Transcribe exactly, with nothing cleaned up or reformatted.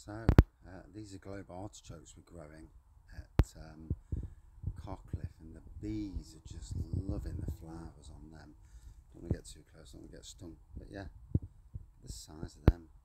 So uh, these are globe artichokes we're growing at um, Cockliffe, and the bees are just loving the flowers on them. Don't want to get too close, don't want to get stung, but yeah, the size of them.